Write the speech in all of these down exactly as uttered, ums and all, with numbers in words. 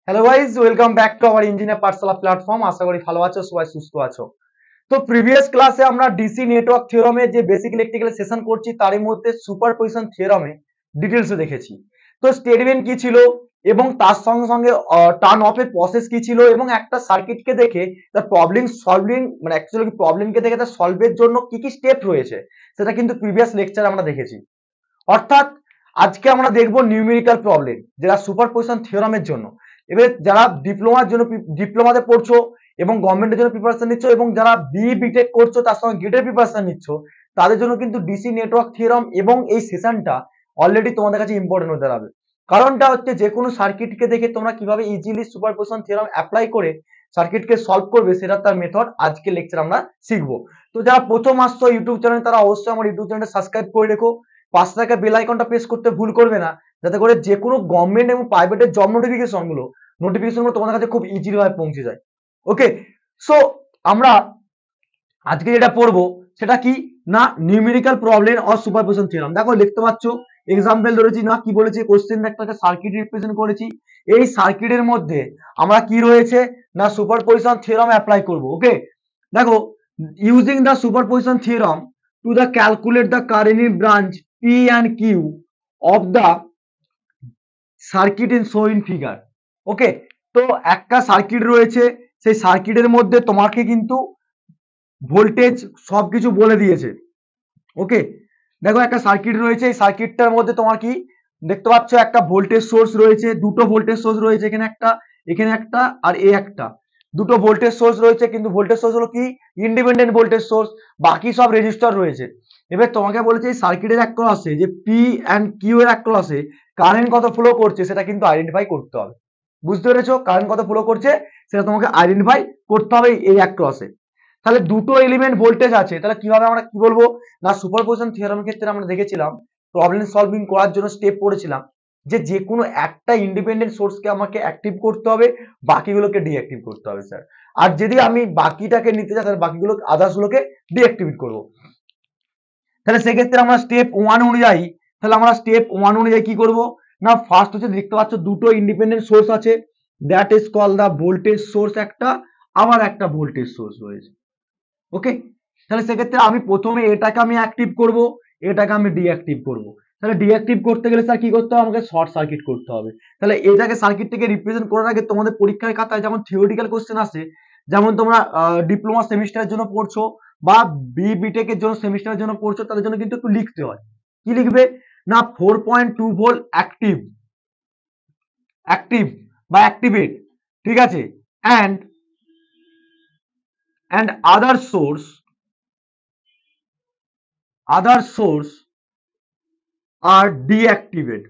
Hello guys, welcome back to our engineer Pathshala platform. আশা করি ভালো আছো, সবাই সুস্থ আছো। তো প্রিভিয়াস ক্লাসে আমরা ডিসি নেটওয়ার্ক থিওরামে যে বেসিক ইলেকট্রিক্যাল সেশন করছি তার মধ্যে সুপারপজিশন থিওরামে ডিটেলসে দেখেছি। তো স্টেটমেন্ট কি ছিল এবং তার সঙ্গে সঙ্গে টার্ন অফের প্রসেস কি ছিল এবং একটা সার্কিটকে দেখে তার প্রবলেম সলভিং মানে অ্যাকচুয়ালি প্রবলেমকে দেখে তার সলভের জন্য কি কি স্টেপ রয়েছে সেটা কিন্তু প্রিভিয়াস লেকচার আমরা দেখেছি। অর্থাৎ আজকে আমরা দেখবো নিউমেরিক্যাল প্রবলেম যেটা সুপারপজিশন থিওরামের জন্য। এবার যারা ডিপ্লোমার জন্য ডিপ্লোমাতে পড়ছো এবং গভর্নমেন্টের জন্য প্রিপারেশন নিচ্ছ এবং যারা বি বিটেক করছো তার সঙ্গে গেটের প্রিপারেশন নিচ্ছ তাদের জন্য কিন্তু ডিসি নেটওয়ার্ক থিওরাম এবং এই সেশনটা অলরেডি তোমাদের কাছে ইম্পর্টেন্ট হতে পারবে। কারণটা হচ্ছে যে কোনো সার্কিটকে দেখে তোমরা কিভাবে ইজিলি সুপারপজিশন থিওরাম অ্যাপ্লাই করে সার্কিটকে সলভ করবে সেটা তার মেথড আজকে লেকচার আমরা শিখবো। তো যারা প্রথম আসছো ইউটিউব চ্যানেল তারা অবশ্যই আমার ইউটিউব চ্যানেলটা সাবস্ক্রাইব করে রেখো, পাঁচ টাকা বেল আইকনটা প্রেস করতে ভুল করবে না, যাতে করে যে কোনো গভর্নমেন্ট এবং প্রাইভেটের জব নোটিফিকেশন গুলো নোটিফিকেশন গুলো তোমাদের কাছে খুব ইজিলি ভাবে পৌঁছে যায়। ওকে, সো আমরা আজকে যেটা পড়বো সেটা কি না numerical problem or superposition theorem. দেখো লিখতে পাচ্ছ এক্সাম্পল ধরেছি না, কি বলেছি কোশ্চেন একটা সার্কিট রিপ্রেজেন্ট করেছি, এই সার্কিটের মধ্যে আমরা কি রয়েছে না সুপারপজিশন থিওরাম অ্যাপ্লাই করব। ওকে, দেখো using the superposition theorem to the calculate the current in branch P and Q of the circuit in shown in figure. Okay, তো একটা সার্কিট রয়েছে, সেই সার্কিটের মধ্যে তোমাকে কিন্তু ভোল্টেজ সবকিছু বলে দিয়েছে। ওকে, দেখো একটা সার্কিট রয়েছে, এই সার্কিটটার মধ্যে তোমার কি দেখতে পাচ্ছ একটা ভোল্টেজ সোর্স রয়েছে, দুটো ভোল্টেজ সোর্স রয়েছে, এখানে একটা এখানে একটা আর এ একটা, দুটো ভোল্টেজ সোর্স রয়েছে, কিন্তু ভোল্টেজ সোর্স হলো কি ইন্ডিপেন্ডেন্ট ভোল্টেজ সোর্স, বাকি সব রেজিস্টার রয়েছে। এবার তোমাকে বলেছে এই সার্কিটের এক ক্রসে যে পি অ্যান্ড কিউ এর এক ক্রসে কারেন্ট কত ফ্লো করছে সেটা কিন্তু আইডেন্টিফাই করতে হবে। বুঝতে পেরেছো, কারেন্ট কত ফ্লো করছে সেটা তোমাকে আইডেন্টিফাই করতে হবে এই এক ক্রসে। তাহলে দুটো এলিমেন্ট ভোল্টেজ আছে, তাহলে কিভাবে আমরা কি বলবো না সুপারপজিশন থিওরামের ক্ষেত্রে আমরা দেখেছিলাম প্রবলেম সলভিং করার জন্য স্টেপ পড়েছিলাম যে যে কোনো একটা ইন্ডিপেন্ডেন্ট সোর্সকে আমাকে অ্যাক্টিভ করতে হবে, বাকিগুলোকে ডিঅ্যাক্টিভ করতে হবে স্যার। আর যদি আমি বাকিটাকে নিতে চাই তাহলে বাকিগুলো আদার্স গুলোকে ডিঅ্যাক্টিভেট করবো। তাহলে সেক্ষেত্রে আমরা স্টেপ ওয়ান অনুযায়ী তাহলে আমরা স্টেপ ওয়ান অনুযায়ী কি করব না ফার্স্ট হচ্ছে দেখতে পাচ্ছ দুটো ইন্ডিপেন্ডেন্ট সোর্স আছে, that is call the voltage source একটা, আবার একটা ভোল্টেজ সোর্স রয়েছে। ওকে, তাহলে সেক্ষেত্রে আমি প্রথমে এটাকে আমি অ্যাক্টিভ করব, এটাকে আমি ডিঅ্যাক্টিভ করব। তাহলে ডিঅ্যাক্টিভ করতে গেলে স্যার কি করতে হবে, আমাকে শর্ট সার্কিট করতে হবে। তাহলে এটাকে সার্কিটটাকে রিপ্রেজেন্ট করার আগে তোমাদের পরীক্ষার খাতায় যেমন থিওরিটিক্যাল কোশ্চেন আসে, যেমন তোমরা ডিপ্লোমা সেমিস্টারের জন্য পড়ছো বা বি বিটেক এর জন্য সেমিস্টারের জন্য পড়ছো, তাদের জন্য কিন্তু একটু লিখতে হয়। কি লিখবে না four point two volt active active বা অ্যাক্টিভেট, ঠিক আছে, and and other source other source are deactivate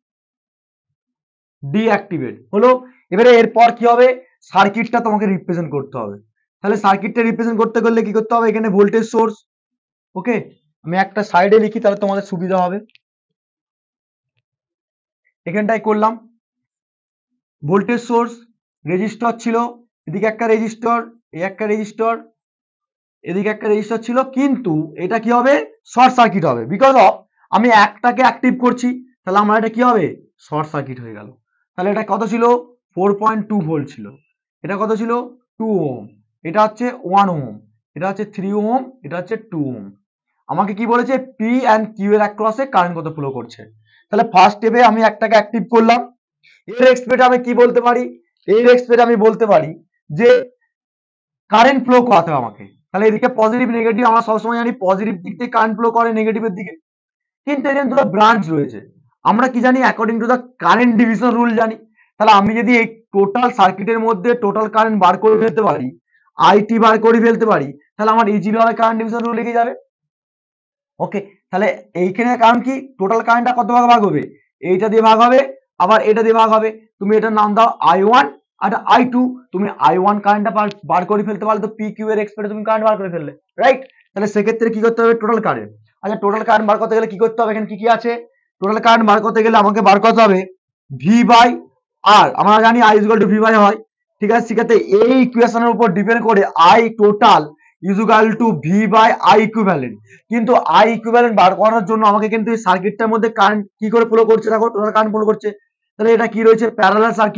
deactivate হলো। এবারে এরপর কি হবে, সার্কিটটা তোমাকে রিপ্রেজেন্ট করতে হবে। তাহলে সার্কিটটা রিপ্রেজেন্ট করতে গেলে কি করতে হবে, এখানে ভোল্টেজ সোর্স, ওকে আমি একটা সাইডে লিখি তাহলে তোমাদের সুবিধা হবে। এখানটায় করলাম ভোল্টেজ সোর্স, রেজিস্টর ছিল, এদিকে একটা রেজিস্টর, এই একটা রেজিস্টর, এদিকে একটা রেজিস্টর ছিল, কিন্তু এটা কি হবে শর্ট সার্কিট হবে, বিকজ অফ আমি একটাকে অ্যাক্টিভ করছি, তাহলে আমার এটা কি হবে শর্ট সার্কিট হয়ে গেল। তাহলে এটা কত ছিল ফোর পয়েন্ট টু ভোল্ট ছিল, এটা কত ছিল টু ওম, এটা হচ্ছে ওয়ান ওম, এটা হচ্ছে থ্রি ওম, এটা হচ্ছে টু ওম। আমাকে কি বলেছে পি অ্যান্ড কিউ এর অ্যাক্রসে কারেন্ট কত ফ্লো করছে। তাহলে ফার্স্ট স্টেপে আমি একটাকে অ্যাক্টিভ করলাম, এর এক্সপেক্ট আমি কি বলতে পারি, এর এক্সপেক্ট আমি বলতে পারি যে কারেন্ট ফ্লো করাতে হবে আমাকে। তাহলে এদিকে পজিটিভ নেগেটিভ আমরা সবসময় জানি পজিটিভ দিক থেকে কারেন্ট ফ্লো করে নেগেটিভের দিকে, কিন্তু এখানে দুটো ব্রাঞ্চ রয়েছে, আমরা কি জানি according to the current division rule জানি। তাহলে আমি যদি এই টোটাল সার্কিটের মধ্যে টোটাল কারেন্ট বার করে ফেলতে পারি, আইটি বার করে ফেলতে পারি, তাহলে আমার ইজিলি ভাবে কারেন্ট ডিভিশন রুল লিখে যাবে। ওকে, তাহলে এইখানে কারণ কি টোটাল কারেন্টটা কত ভাগ ভাগ হবে, এইটা দিয়ে ভাগ হবে আবার এটা দিয়ে ভাগ হবে, তুমি এটার নাম দাও আই ওয়ান আর আই টু, তুমি আই ওয়ান কারেন্টটা বার করে ফেলতে পারলে তো পি কিউ এর এক্সপেক্টে তুমি কারেন্ট বার করে ফেললে, রাইট। তাহলে সেক্ষেত্রে কি করতে হবে টোটাল কারেন্ট। আচ্ছা টোটাল কারেন্ট বার করতে গেলে কি করতে হবে, এখানে কি কি আছে, টোটাল কারেন্ট বার করতে গেলে আমাকে বার করতে হবে ভি বাই আর, আমরা জানি I is equal to V by হয়, ঠিক আছে। সেক্ষেত্রে এই ইকুয়েশনের উপর ডিপেন্ড করে I total is equal to V by I equivalent, কিন্তু আই ইকুইভ্যালেন্ট বার করার জন্য আমাকে কিন্তু এই সার্কিটটার মধ্যে কারেন্ট কি করে ফ্লো করছে, দেখো টোটাল কারেন্ট ফ্লো করছে। তাহলে এটা কি রয়েছে প্যারালাল সার্কিট,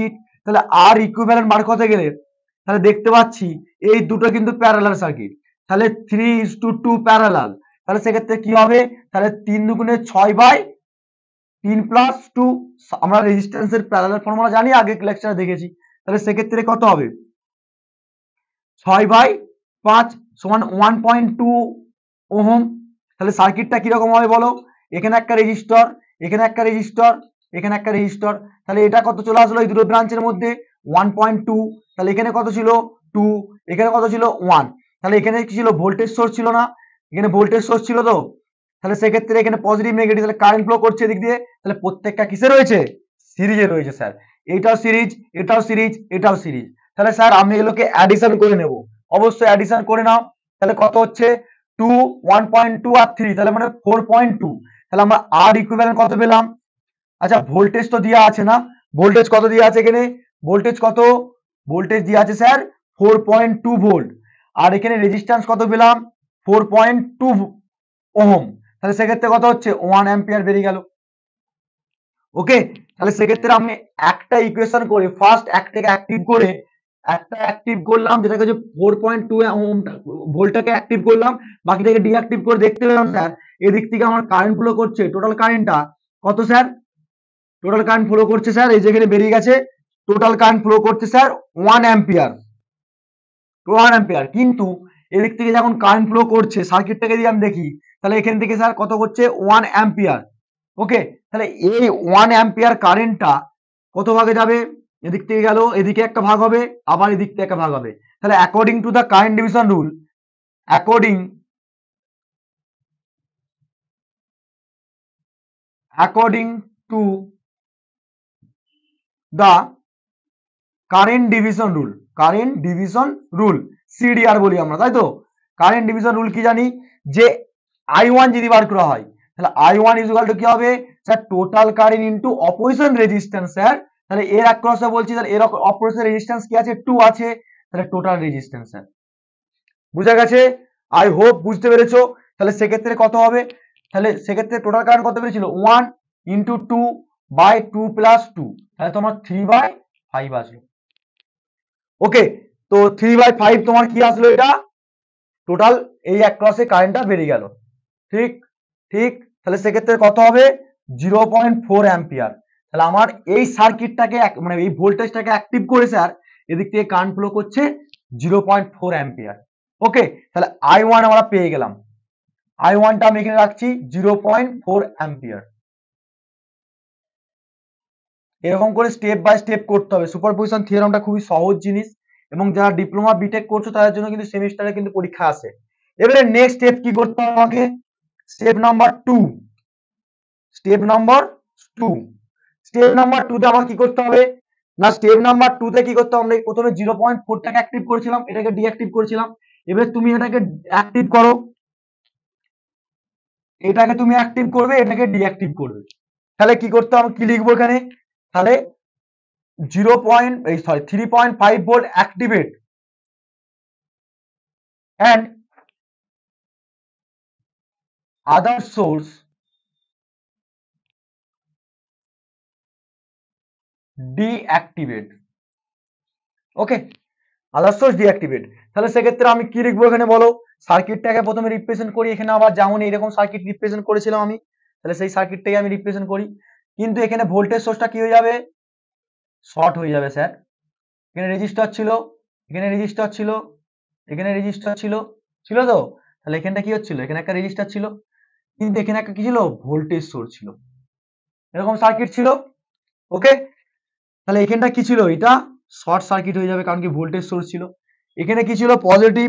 তাহলে আর ইকুইভ্যালেন্ট বার করতে গেলে তাহলে দেখতে পাচ্ছি এই দুটো কিন্তু প্যারালাল সার্কিট, তাহলে three is two two parallel, তাহলে সেক্ষেত্রে কি হবে, তাহলে তিন দুগুণে ছয় বাই তিন প্লাস টু, আমরা রেজিস্ট্যান্সের প্যারালাল ফর্মুলা জানি, আগে লেকচারে দেখেছি, তাহলে সেক্ষেত্রে কত হবে, ছয় বাই পাঁচ সমান ওয়ান পয়েন্ট টু ওহম। তাহলে সার্কিটটা কিরকম হবে বলো, এখানে একটা রেজিস্টর, এখানে একটা রেজিস্টর, এখানে একটা রেজিস্টর, তাহলে এটা কত চলে আসলো এই দুটো ব্রাঞ্চের মধ্যে ওয়ান পয়েন্ট টু, তাহলে এখানে কত ছিল টু, এখানে কত ছিল ওয়ান, তাহলে এখানে কি ছিল ভোল্টেজ সোর্স ছিল না, এখানে ভোল্টেজ সোর্স ছিল তো, তাহলে সেক্ষেত্রে এখানে পজিটিভ নেগেটিভ, তাহলে কারেন্ট ফ্লো করছে এদিক দিয়ে, তাহলে প্রত্যেকটা কিসে রয়েছে, সিরিজে রয়েছে স্যার, এটাও সিরিজ, এটাও সিরিজ, এটাও সিরিজ, তাহলে স্যার আমি এগুলোকে অ্যাডিশন করে নেব, অবশ্যই অ্যাডিশন করে নাও, তাহলে কত হচ্ছে টু, ওয়ান পয়েন্ট টু আর থ্রি, তাহলে মানে ফোর পয়েন্ট টু, তাহলে আমরা আর ইকুইভ্যালেন্ট কত পেলাম, আচ্ছা ভোল্টেজ তো দেওয়া আছে না, ভোল্টেজ কত দেওয়া আছে এখানে, ভোল্টেজ কত, ভোল্টেজ দেওয়া আছে sir four point two volt, আর এখানে রেজিস্ট্যান্স কত পেলাম ফোর পয়েন্ট টু ওহম, তাহলে সেক্ষেত্রে কত হচ্ছে ওয়ান অ্যাম্পিয়ার বেরিয়ে গেল। ওকে, তাহলে সেক্ষেত্রে আমি একটা ইকুয়েশন করে ফার্স্ট একটাকে অ্যাক্টিভ করে একটা অ্যাক্টিভ করলাম, যেটাকে হচ্ছে ফোর পয়েন্ট টু ভোল্টটাকে অ্যাক্টিভ করলাম, বাকিটাকে ডিঅ্যাক্টিভ করে দেখতে পেলাম স্যার এদিক থেকে আমার কারেন্ট ফ্লো করছে, টোটাল কারেন্টটা কত স্যার, টোটাল কারেন্ট ফ্লো করছে স্যার এই যেখানে বেরিয়ে গেছে, টোটাল কারেন্ট ফ্লো করছে sir one ampere, one ampere, কিন্তু এদিক থেকে যখন কারেন্ট ফ্লো করছে সার্কিটটাকে যদি আমি দেখি, তাহলে এখান থেকে স্যার কত হচ্ছে ওয়ান অ্যাম্পিয়ার। ওকে, তাহলে এই ওয়ান অ্যাম্পিয়ার কারেন্টটা কত ভাগে যাবে, এদিক থেকে গেল, এদিকে একটা ভাগ হবে, আবার এদিক থেকে একটা ভাগ হবে, তাহলে according to the current division rule, according according to the current division rule, current division rule CDR বলি আমরা, তাই তো, কারেন্ট ডিভিশন রুল কি জানি, যে আই ওয়ান যদি বার করা হয় তাহলে I one is equal to কি হবে sir, total current into opposition resistance sir, তাহলে এর অ্যাক্রসে বলছি তাহলে এর অপোজিশন রেজিস্ট্যান্স কি আছে টু আছে, তাহলে টোটাল রেজিস্ট্যান্স স্যার, বুঝা গেছে, আই হোপ বুঝতে পেরেছো। তাহলে সেক্ষেত্রে কত হবে, তাহলে সেক্ষেত্রে টোটাল কারেন্ট কত বেরিয়েছিল one into two by two plus two, তাহলে তোমার থ্রি বাই ফাইভ আসলো। ওকে, তো থ্রি বাই ফাইভ তোমার কি আসলো, এটা টোটাল এই অ্যাক্রসে কারেন্টটা বেরিয়ে গেল, ঠিক ঠিক, তাহলে সেক্ষেত্রে কত হবে জিরো পয়েন্ট ফোর অ্যাম্পিয়ার, তাহলে আমার এই সার্কিটটাকে মানে এই ভোল্টেজটাকে অ্যাক্টিভ করে স্যার এদিক থেকে কারেন্ট ফ্লো করছে zero point four ampere. Okay, তাহলে আই ওয়ান আমরা পেয়ে গেলাম, আই ওয়ানটা আমি এখানে রাখছি জিরো পয়েন্ট ফোর অ্যাম্পিয়ার। এরকম করে স্টেপ বাই স্টেপ করতে হবে, সুপারপজিশন থিওরামটা খুবই সহজ জিনিস, এবং যারা ডিপ্লোমা বিটেক করছো তাদের জন্য কিন্তু সেমিস্টারে কিন্তু পরীক্ষা আসে। এবারে নেক্সট স্টেপ কি করতে হবে আমাকে, step number two, step number two, step number two তে আমার কি করতে হবে না, স্টেপ নাম্বার টু তে কি করতে হবে, আমরা প্রথমে জিরো পয়েন্ট ফোরটাকে অ্যাক্টিভ করেছিলাম, এটাকে ডিঅ্যাক্টিভ করেছিলাম, এবারে তুমি এটাকে অ্যাক্টিভ করো, এটাকে তুমি অ্যাক্টিভ করবে, এটাকে ডিঅ্যাক্টিভ করবে, তাহলে কি করতে হবে, কি লিখবো এখানে, তাহলে জিরো পয়েন্ট এই sorry three point five volt activate and other source deactivate। Okay, other source deactivate, তাহলে সেক্ষেত্রে আমি কি লিখবো এখানে বলো, সার্কিটটাকে প্রথমে রিপ্রেজেন্ট করি, এখানে আবার যেমন এরকম সার্কিট রিপ্রেজেন্ট করেছিলাম আমি, তাহলে সেই সার্কিটটাকে আমি রিপ্রেজেন্ট করি, কিন্তু এখানে ভোল্টেজ সোর্সটা কি হয়ে যাবে, শর্ট হয়ে যাবে স্যার, এখানে রেজিস্টার ছিল, এখানে রেজিস্টার ছিল, এখানে রেজিস্টার ছিল, ছিল তো, তাহলে এখানটা কি হচ্ছিল, এখানে একটা রেজিস্টার ছিল, কিন্তু এখানে একটা কি ছিল ভোল্টেজ সোর্স ছিল, এরকম সার্কিট ছিল। ওকে, তাহলে এখানটা কি ছিল, এটা শর্ট সার্কিট হয়ে যাবে, কারণ কি ভোল্টেজ সোর্স ছিল, এখানে কি ছিল পজিটিভ,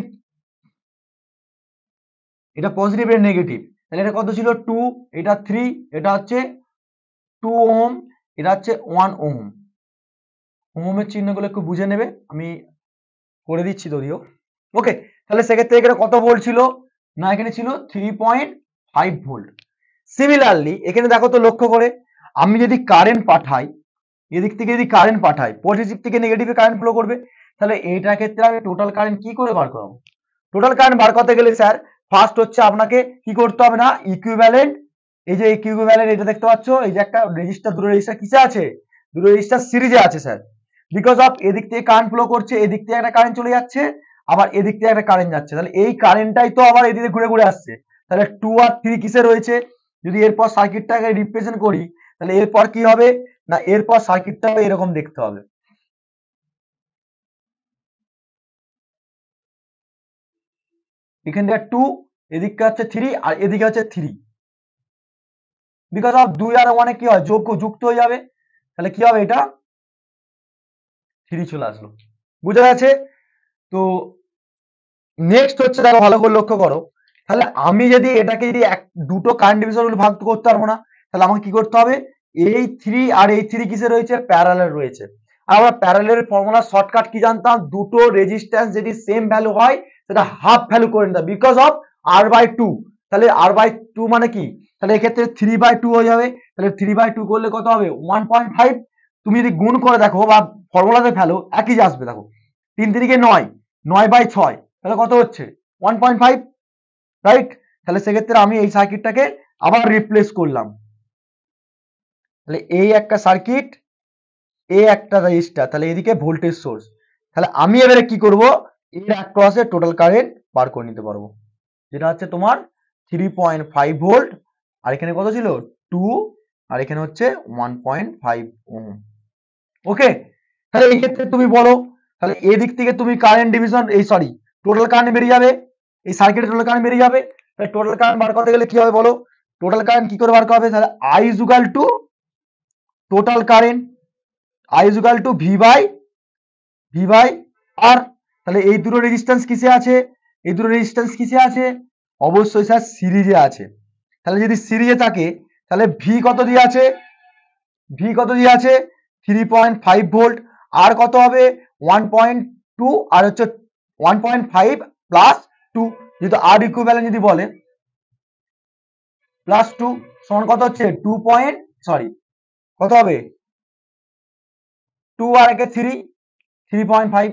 এটা পজিটিভ এর নেগেটিভ, তাহলে এটা কত ছিল টু, এটা থ্রি, এটা হচ্ছে টু ওহম, এটা হচ্ছে ওয়ান ওহম, ওহমের চিহ্নগুলো একটু বুঝে নেবে, আমি করে দিচ্ছি যদিও। ওকে, তাহলে সেক্ষেত্রে এখানে কত ভোল্ট ছিল না, এখানে ছিল three point five volt. Similarly এখানে দেখো তো লক্ষ্য করে, আমি যদি কারেন্ট পাঠাই এদিক থেকে, যদি কারেন্ট পাঠাই পজিটিভ থেকে নেগেটিভে কারেন্ট ফ্লো করবে, তাহলে এইটার ক্ষেত্রে আমি টোটাল কারেন্ট কি করে বার করবো, টোটাল কারেন্ট বার করতে গেলে স্যার ফার্স্ট হচ্ছে আপনাকে কি করতে হবে না, ইকুইভ্যালেন্ট, এই যে ইকুইভ্যালেন্ট এটা দেখতে পাচ্ছ, এই যে একটা রেজিস্টার, দুটো রেজিস্টার কিসে আছে, দুটো রেজিস্টার সিরিজে আছে স্যার, বিকজ অফ এদিক থেকে কারেন্ট ফ্লো করছে, এদিক থেকে একটা কারেন্ট চলে যাচ্ছে, আবার এদিক থেকে একটা কারেন্ট যাচ্ছে, তাহলে এই কারেন্টটাই তো আবার এদিকে ঘুরে ঘুরে আসছে। তাহলে টু আর থ্রি কিসে রয়েছে? যদি এরপর সার্কিটটাকে রিপ্রেজেন্ট করি তাহলে এরপর কি হবে না, এরপর সার্কিটটা এরকম দেখতে হবে। এখান থেকে টু, এদিকে হচ্ছে থ্রি, আর এদিকে হচ্ছে থ্রি। বিকজ অফ দুই আর ওয়ানে কি হয়, যোগ যুক্ত হয়ে যাবে, তাহলে কি হবে, এটা থ্রি চলে আসলো। বুঝা গেছে? তো নেক্সট হচ্ছে, দেখো ভালো করে লক্ষ্য করো, তাহলে আমি যদি এটাকে যদি এক দুটো কারেন্ট ডিভিশন ভাগ করতে পারবো না, তাহলে আমাকে কি করতে হবে, এই থ্রি আর এই থ্রি কিসে রয়েছে, প্যারালাল রয়েছে। আর আমরা প্যারালাল ফর্মুলা শর্টকাট কি জানতাম, দুটো রেজিস্ট্যান্স যদি সেম ভ্যালু হয় সেটা হাফ ভ্যালু করে নিতে, because of R by two. তাহলে আর বাই টু মানে কি, তাহলে এক্ষেত্রে থ্রি বাই টু হয়ে যাবে, তাহলে থ্রি বাই টু করলে কত হবে, ওয়ান পয়েন্ট ফাইভ। তুমি যদি গুণ করে দেখো বা ফর্মুলাতে ফেলো একই আসবে, দেখো তিন তিরিকে নয়, নয় বাই ছয়, তাহলে কত হচ্ছে, ওয়ান পয়েন্ট ফাইভ, রাইট? তাহলে সেক্ষেত্রে আমি এই সার্কিটটাকে আবার রিপ্লেস করলাম, তাহলে এই একটা সার্কিট, এই একটা রেজিস্টার, তাহলে এদিকে ভোল্টেজ সোর্স। তাহলে আমি এবারে কি করব, এর অ্যাক্রসে টোটাল কারেন্ট বার করে নিতে পারবো, যেটা হচ্ছে তোমার থ্রি পয়েন্ট ফাইভ ভোল্ট, আর এখানে কত ছিল, টু, আর এখানে হচ্ছে one point five ohm. Okay, তাহলে এই ক্ষেত্রে তুমি বলো, তাহলে এদিক থেকে তুমি কারেন্ট ডিভিশন, এই সরি টোটাল কারেন্ট বেরিয়ে যাবে, এই সার্কিটের টোটাল কারেন্ট বেরিয়ে যাবে। তাহলে টোটাল কারেন্ট বার করতে গেলে কি হবে বলো, টোটাল কারেন্ট কি করে বার করা হবে, তাহলে I is equal to total current, I is equal to V by V by R. তাহলে এই দুটো রেজিস্ট্যান্স কিসে আছে, এই দুটো রেজিস্ট্যান্স কিসে আছে, অবশ্যই স্যার সিরিজে আছে। তাহলে যদি সিরিজে থাকে তাহলে ভি কত দিয়ে আছে, ভি কত দিয়ে আছে, three point five volt, R কত হবে ওয়ান পয়েন্ট টু, আর হচ্ছে one point five plus two, যেহেতু আর ইকুইভ্যালেন্ট যদি বলে প্লাস টু সমান কত হচ্ছে, টু পয়েন্ট সরি কত হবে, টু আর একে three, three point five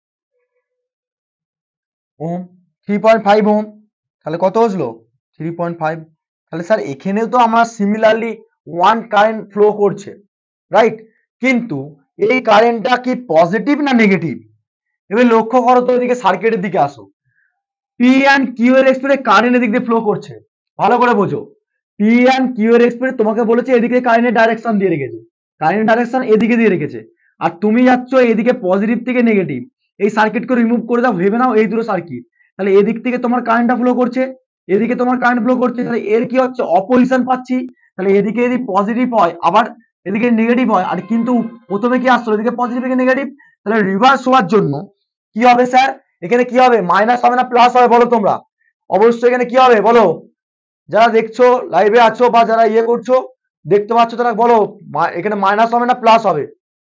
ohm, three point five ohm, তাহলে কত হলো, থ্রি পয়েন্ট ফাইভ। তাহলে স্যার এখানেও তো আমার সিমিলারলি ওয়ান কারেন্ট ফ্লো করছে, রাইট? কিন্তু এই কারেন্টটা কি পজিটিভ না নেগেটিভ? এবার লক্ষ্য করো তো, এদিকে সার্কিটের দিকে আসো, পি অ্যান্ড কিউ এর এক্সপ্রেস কারেন্ট এদিক দিয়ে ফ্লো করছে, ভালো করে বোঝো। পি অ্যান্ড কিউ এর এক্সপ্রেস তোমাকে বলেছে এদিকে কারেন্টের ডাইরেকশন দিয়ে রেখেছে, কারেন্ট ডাইরেকশন এদিকে দিয়ে রেখেছে, আর তুমি যাচ্ছ এদিকে পজিটিভ থেকে নেগেটিভ। এই সার্কিটকে রিমুভ করে দাও, ভেবে নাও এই দুটো সার্কিট, তাহলে এদিক থেকে তোমার কারেন্টটা ফ্লো করছে, এদিকে তোমার কারেন্ট ফ্লো করছে, তাহলে এর কি হচ্ছে, অপোজিশন পাচ্ছি। তাহলে এদিকে যদি পজিটিভ হয় আবার এদিকে নেগেটিভ হয়, আর কিন্তু প্রথমে কি আসলো, এদিকে পজিটিভ থেকে নেগেটিভ, তাহলে রিভার্স হওয়ার জন্য কি হবে স্যার, এখানে কি হবে, মাইনাস হবে না প্লাস হবে বলো তোমরা? অবশ্যই এখানে কি হবে বলো, যারা দেখছো লাইভে আছো বা যারা ইয়ে করছো দেখতে পাচ্ছ তারা বলো, এখানে মাইনাস হবে না প্লাস হবে?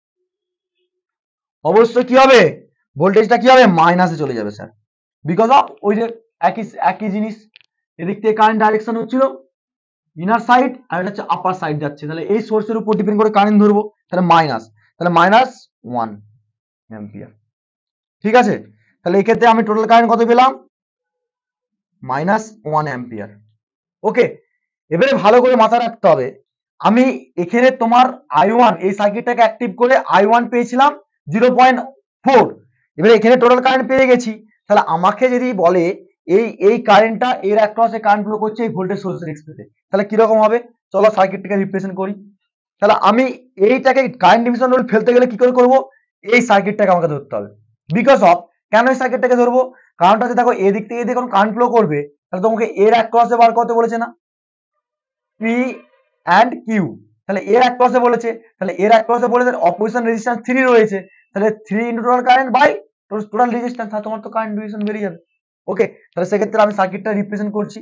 অবশ্যই কি হবে, ভোল্টেজটা কি হবে, মাইনাসে চলে যাবে স্যার, বিকজ অফ ওই যে একই একই জিনিস, এদিক থেকে কারেন্ট ডাইরেকশন হচ্ছিল ইনার সাইড, আর এটা হচ্ছে আপার সাইড যাচ্ছে, তাহলে এই সোর্সের উপর ডিপেন্ড করে কারেন্ট ধরবো, তাহলে মাইনাস, তাহলে মাইনাস ওয়ান অ্যাম্পিয়ার। ঠিক আছে, তাহলে এই ক্ষেত্রে আমি টোটাল কারেন্ট কত পেলাম, মাইনাস ওয়ান অ্যাম্পিয়ার। ওকে, এবারে ভালো করে মাথা রাখতে হবে, আমি এখানে তোমার আই ওয়ান এই সার্কিটটাকে অ্যাক্টিভ করে আই ওয়ান পেয়েছিলাম জিরো পয়েন্ট ফোর, এবারে এখানে টোটাল কারেন্ট পেয়ে গেছি, তাহলে আমাকে যদি বলে এই এই কারেন্টটা এর অ্যাক্রসে কারেন্ট ফ্লো করছে এই ভোল্টেজ সোর্সের এক্সপ্রেসে, তাহলে কিরকম হবে, চলো সার্কিটটাকে রিপ্রেজেন্ট করি। তাহলে আমি এইটাকে কারেন্ট ডিভিশন রুল ফেলতে গেলে কি করে করব, এই সার্কিটটাকে আমাকে ধরতে হবে, বিকজ অফ কেন এই সার্কিটটাকে ধরবো, কারণটা হচ্ছে দেখো এদিক থেকে যদি কোনো কারেন্ট ফ্লো করবে তাহলে তোমাকে এর অ্যাক্রসে বার করতে বলেছে না, পি অ্যান্ড কিউ, তাহলে এর অ্যাক্রসে বলেছে, তাহলে এর অ্যাক্রসে বলেছে অপোজিশন রেজিস্ট্যান্স থ্রি রয়েছে, তাহলে three into total current by total resistance, তাহলে তোমার তো কারেন্ট ডিভিশন বেরিয়ে যাবে। ওকে, তাহলে সেক্ষেত্রে আমি সার্কিটটা রিপ্রেজেন্ট করছি,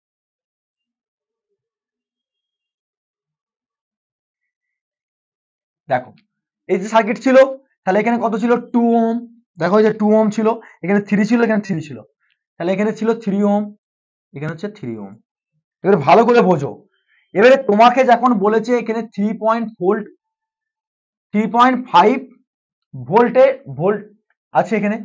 দেখো এই যে সার্কিট ছিল, তাহলে এখানে কত ছিল, টু ওহম, দেখো এই যে টু ওহম ছিল, এখানে থ্রি ছিল, এখানে থ্রি ছিল, তাহলে এখানে ছিল থ্রি ওহম, এখানে হচ্ছে থ্রি ওহম। এবারে ভালো করে বোঝো, এবারে তোমাকে যখন বলেছে এখানে three point volt three point five ভোল্টে ভোল্ট আছে এখানে,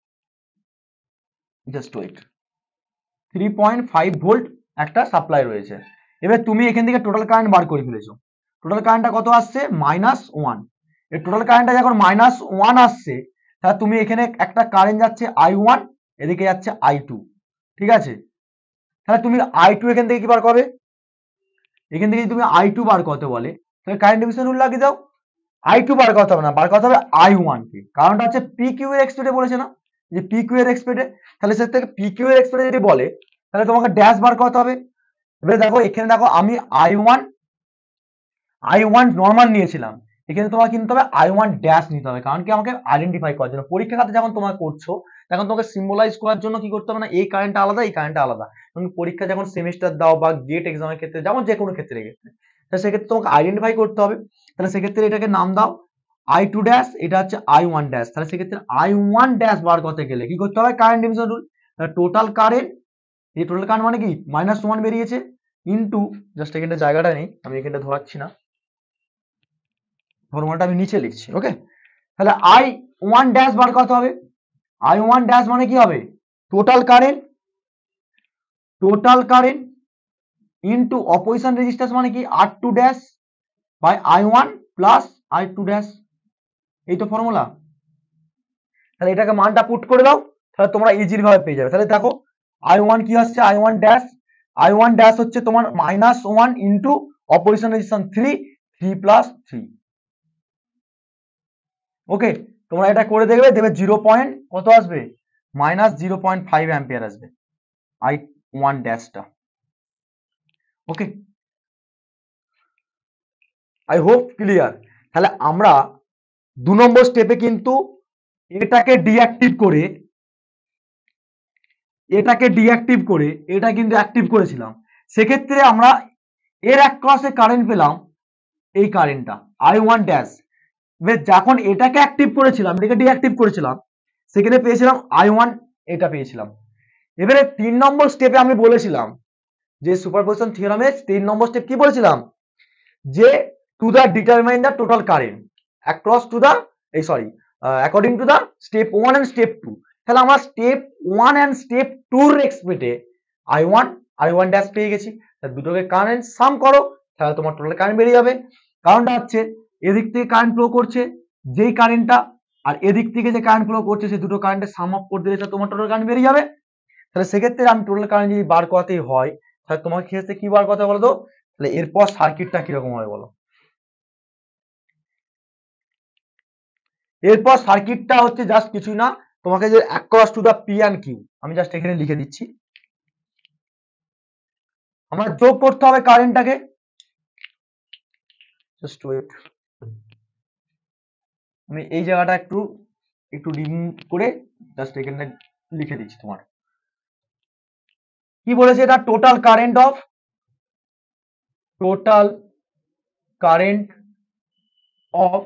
just wait, three point five volt একটা সাপ্লাই রয়েছে, এবার তুমি এখান থেকে টোটাল কারেন্ট বার করে ফেলেছো, টোটাল কারেন্টটা কত আসছে, মাইনাস ওয়ান, এই টোটাল কারেন্টটা যখন মাইনাস ওয়ান আসছে, তাহলে তুমি এখানে একটা কারেন্ট যাচ্ছে আই ওয়ান, এদিকে যাচ্ছে আই টু, ঠিক আছে? তাহলে তুমি আই টু এখান থেকে কি বার করবে? এখান থেকে তুমি আই টু বার করতে বলে, তাহলে কারেন্ট ডিভিশন রুল লাগিয়ে দাও। আই টু বার করতে হবে না, বার করতে হবে আই ওয়ান কে, কারণটা হচ্ছে পি কিউ এর এক্সপেক্টে বলেছে না, যে পি কিউ এর এক্সপেক্টে, তাহলে সে থেকে পি কিউ এর এক্সপেক্টে যদি বলে, তাহলে তোমাকে ড্যাশ বার করতে হবে। এবারে দেখো এখানে দেখো আমি I one I one normal নিয়েছিলাম, এখানে তোমাকে কিনতে হবে আই ওয়ান ড্যাশ নিতে হবে, কারণ কি আমাকে আইডেন্টিফাই করার জন্য। পরীক্ষা খাতে যখন তোমার করছো তখন তোমাকে সিম্বলাইজ করার জন্য কি করতে হবে না, এই কারেন্টটা আলাদা, এই কারেন্টটা আলাদা। তুমি পরীক্ষা যখন সেমিস্টার দাও বা গেট এক্সামের ক্ষেত্রে, যেমন যে কোনো ক্ষেত্রে ক্ষেত্রে তাহলে সেক্ষেত্রে তোমাকে আইডেন্টিফাই করতে হবে। তাহলে সেক্ষেত্রে এটাকে নাম দাও আই টু ড্যাশ, এটা হচ্ছে আই ওয়ান ড্যাশ। তাহলে সেক্ষেত্রে আই ওয়ান ড্যাশ বার করতে গেলে কি করতে হবে, current division rule. Total current, এই টোটাল কারেন্ট মানে কি মাইনাস ওয়ান বেরিয়েছে, ইন্টু, জাস্ট এখানে জায়গাটা নেই, আমি এখানটা ধরাচ্ছি না, ফর্মুলাটা আমি নিচে লিখছি। ওকে, তাহলে আই ওয়ান ড্যাশ বার করতে হবে। আই ওয়ান ড্যাশ মানে কি হবে, total current, total current into opposition resistance মানে কি R two dash by I one plus I two dash, এই তো ফর্মুলা। তাহলে এটাকে মানটা পুট করে দাও, তাহলে তোমরা ইজিলি ভাবে পেয়ে যাবে। তাহলে দেখো আই ওয়ান কি হচ্ছে, I one dash, I one dash হচ্ছে তোমার minus one into opposition resistance three, three plus three. Okay, তোমরা এটা করে দেখবে, দেবে জিরো পয়েন্ট কত আসবে, minus zero point five ampere আসবে আই ওয়ান ড্যাশটা। Okay, I hope clear. তাহলে আমরা দু নম্বর স্টেপে কিন্তু এটাকে ডিঅ্যাক্টিভ করে, এটাকে ডিঅ্যাক্টিভ করে এটা কিন্তু অ্যাক্টিভ করেছিলাম। সেক্ষেত্রে আমরা এর এক ক্রসে কারেন্ট পেলাম, এই কারেন্টটা আই ওয়ান ড্যাশ। যখন এটাকে অ্যাক্টিভ করেছিলাম, এটাকে ডিঅ্যাক্টিভ করেছিলাম, সেখানে পেয়েছিলাম আই ওয়ান, এটা পেয়েছিলাম। এবারে তিন নম্বর স্টেপে আমি বলেছিলাম যে সুপারপজিশন থিওরামের তিন নম্বর স্টেপ কি বলেছিলাম, যে to the determine the total current across to the, এই sorry according to the step one and step two. তাহলে আমরা স্টেপ ওয়ান এন্ড স্টেপ টুর এক্সপেক্টে I one I one dash পেয়ে গেছি। তাহলে দুটোকে কারেন্ট সাম করো, তাহলে তোমার টোটাল কারেন্ট বেরিয়ে যাবে। কারণটা হচ্ছে এদিক থেকে কারেন্ট ফ্লো করছে যেই কারেন্টটা, আর এদিক থেকে যে কারেন্ট ফ্লো করছে সেই দুটো কারেন্টের সাম আপ করে দিলে তোমার টোটাল কারেন্ট বেরিয়ে যাবে। তাহলে সেক্ষেত্রে আমি টোটাল কারেন্ট যদি বার করাতেই হয়, তাহলে তোমার ক্ষেত্রে কি বার করতে বলো তো, তাহলে এরপর সার্কিটটা কিরকম হবে বলো। এরপর সার্কিটটা হচ্ছে জাস্ট কিছুই না, তোমাকে যে across to the P and Q, আমি জাস্ট এখানে লিখে দিচ্ছি, আমরা যোগ করতে হবে কারেন্টটাকে। জাস্ট ওয়েট, আমি এই জায়গাটা একটু একটু রিমুভ করে জাস্ট এখানে লিখে দিচ্ছি। তোমার কি বলেছে, এটা total current of, total current of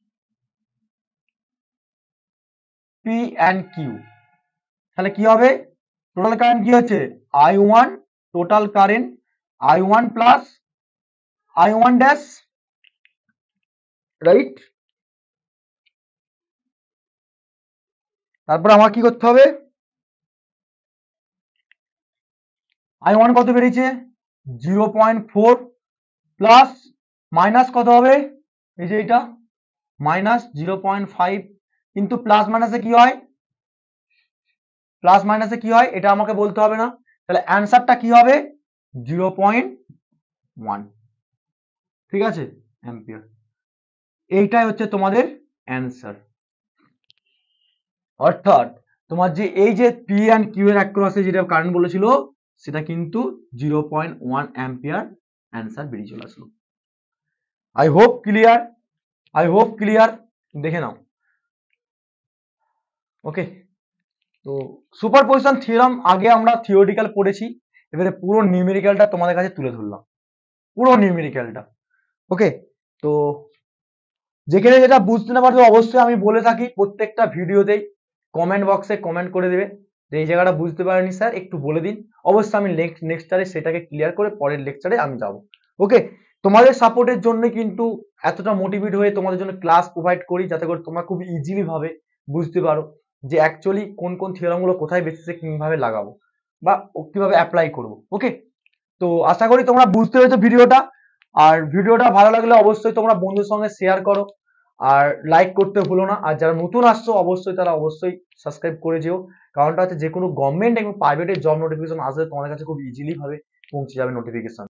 P and Q. তাহলে কি হবে, টোটাল কারেন্ট কি হচ্ছে I one, total current I one plus I one dash, right. তারপর আমার কি করতে হবে, আই ওয়ান কত বেরিয়েছে zero point four plus minus কত হবে, এই যে এটা মাইনাস জিরো পয়েন্ট ফাইভ, কিন্তু প্লাস মাইনাসে কি হয়, প্লাস মাইনাসে কি হয় এটা আমাকে বলতে হবে না। তাহলে অ্যান্সারটা কি হবে জিরো পয়েন্ট ওয়ান, ঠিক আছে অ্যাম্পিয়ার। এইটাই হচ্ছে তোমাদের অ্যান্সার। অর্থাৎ তোমার যে এই যে পি অ্যান্ড কিউ এর অ্যাক্রসে যেটা কারেন্ট বলেছিল, সেটা কিন্তু zero point one ampere answer বেরিয়ে চলে আসলো। I hope clear, I hope clear, দেখে নাও। ওকে, তো সুপারপজিশন থিওরাম আগে আমরা থিওরিটিক্যাল পড়েছি, এবারে পুরো নিউমেরিক্যালটা তোমাদের কাছে তুলে ধরলাম, পুরো নিউমেরিক্যালটা। ওকে, তো যেখানে যেটা বুঝতে না পারবে অবশ্যই আমি বলে থাকি প্রত্যেকটা ভিডিওতেই কমেন্ট বক্সে কমেন্ট করে দেবে যে এই জায়গাটা বুঝতে পারেনি স্যার একটু বলে দিন, অবশ্যই আমি নেক্সট নেক্সটারে সেটাকে ক্লিয়ার করে পরের লেকচারে আমি যাব। ওকে, তোমাদের সাপোর্টের জন্য কিন্তু এতটা মোটিভেট হয়ে তোমাদের জন্য ক্লাস প্রোভাইড করি, যাতে করে তোমরা খুব ইজিলি ভাবে বুঝতে পারো যে অ্যাকচুয়ালি কোন কোন থিওরামগুলো কোথায় বেসিসে কিভাবে লাগাবো বা কিভাবে অ্যাপ্লাই করব। ওকে, তো আশা করি তোমরা বুঝতে পেরেছো ভিডিওটা, আর ভিডিওটা ভালো লাগলে অবশ্যই তোমরা বন্ধুর সঙ্গে শেয়ার করো, আর লাইক করতে ভুলো না। আর যারা নতুন আসছো অবশ্যই তারা অবশ্যই সাবস্ক্রাইব করে যেও, কারণটা হচ্ছে যে কোনো গভর্নমেন্ট এবং প্রাইভেটের জব নোটিফিকেশন আসলে তোমাদের কাছে খুব ইজিলি ভাবে পৌঁছে যাবে নোটিফিকেশন।